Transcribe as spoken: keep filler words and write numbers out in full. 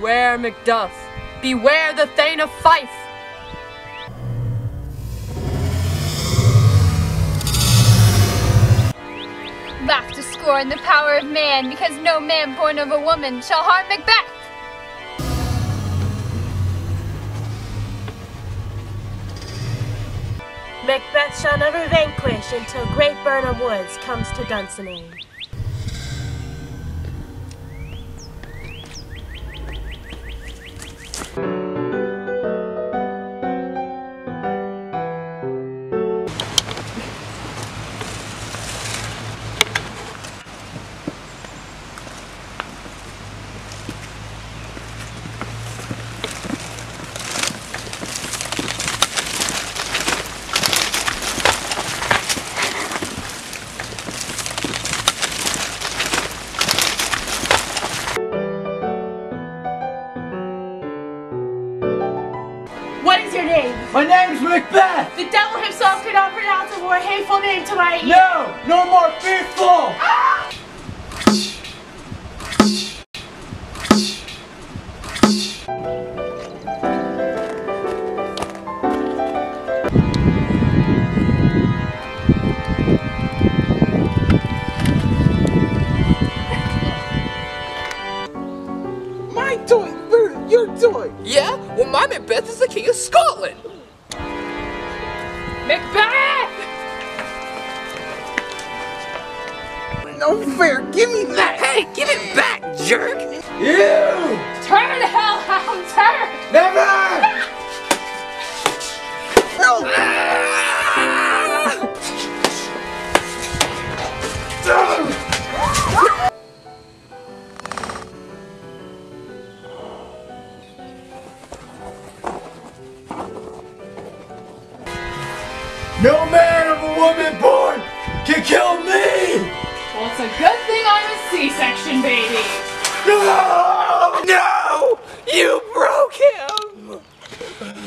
Beware Macduff. Beware the Thane of Fife. Laugh to scorn the power of man, because no man born of a woman shall harm Macbeth. Macbeth shall never vanquish until great Birnam Woods comes to Dunsinane. What is your name? My name's Macbeth! The devil himself could not pronounce a more hateful name to my ear. No! No more fearful! Ah! My toy! Your toy! Yeah? Well, my Macbeth is the King of Scotland! Macbeth! No fair! Give me that! Hey, give it back, jerk! You! Turn, hellhound, turn! Never! No! No man of a woman born can kill me! Well, it's a good thing I'm a C-section, baby. No! No! You broke him!